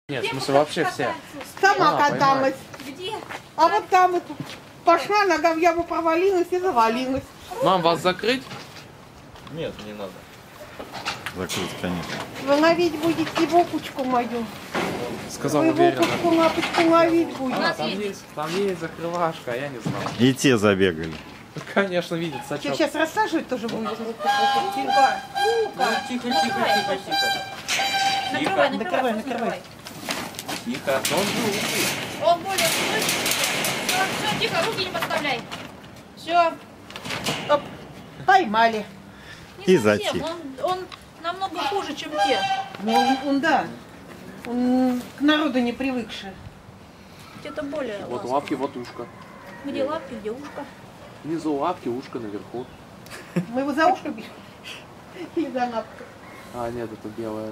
Нет, в смысле вообще все. Сама каталась. Где? А вот там вот пошла, нога в яму провалилась и завалилась. Мам, вас закрыть? Нет, не надо. Закрыть, конечно. Вы ловить будете вопучку мою. Сказал Вы уверенно. вопучку, лапочку ловить У будете. нас Там есть. есть закрывашка, а я не знал. И те забегали. Конечно, видит сачок. Сейчас рассаживать тоже будете? Тихо. Тихо, тихо, тихо, тихо. Накрывай, Накрывай, накрывай, накрывай. Тихо. Он более все, тихо, руки не подставляй. Все. Оп, поймали. И затих. Он намного хуже, чем те. Ну, он да. Он к народу не привыкший. Это более Вот ласково. лапки, вот ушко. Где лапки, где ушко? Внизу лапки, ушко наверху. Мы его за ушко били. Или за лапку. А, нет, это белое.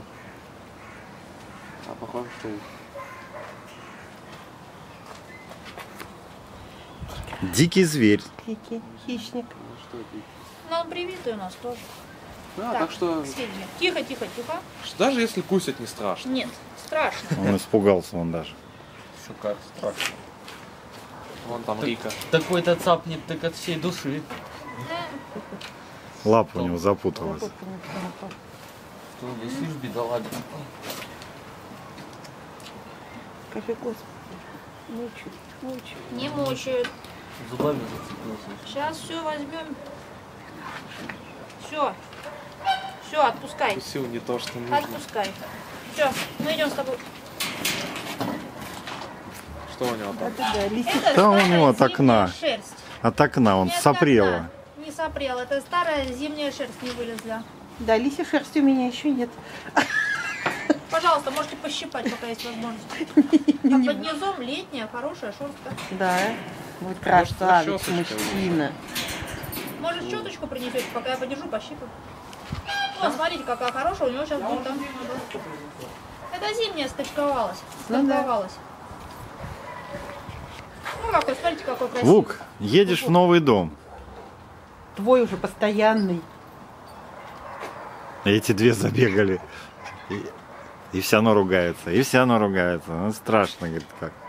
А похоже, что ушко. Дикий зверь. Хищник. Хищник. Ну что это? Ну, он привитый у нас тоже. Да, так что сведения. Тихо, тихо, тихо. даже если кусят, не страшно. Нет, страшно. Он испугался, он даже. Что как страшно. Вон там Рика. Такой-то цапнет так от всей души. Лапа у него запуталась. Что висишь, бедолага. Скажи, Господи, мучают, мучают. Не мучают. Зубами зацепился. Сейчас все возьмем. Все. Все, отпускай. Сил не то, что нужно. Отпускай. Все, мы идем с тобой. Что у него там? Да, листья. Это Да у старая него от зимняя окна. шерсть. От окна он Не от сопрела. окна. Не сопрела. Это старая зимняя шерсть не вылезла. Да, лисья шерсти у меня еще нет. Пожалуйста, можете пощипать, пока есть возможность. А под низом летняя, хорошая шерстка. Да, вот Может, красавец, расчесочкой мужчина. Может, щеточку принесете, пока я подержу, пощипаю. О, смотрите, какая хорошая, у него сейчас будет там. Это зимняя сточковалась. Ну да. Сточковалась. Ну какой, смотрите, какой красивый. Лук, едешь в новый дом. Твой уже постоянный. Эти две забегали. И все равно ругается. И все равно ругается. Ну, страшно, говорит, как.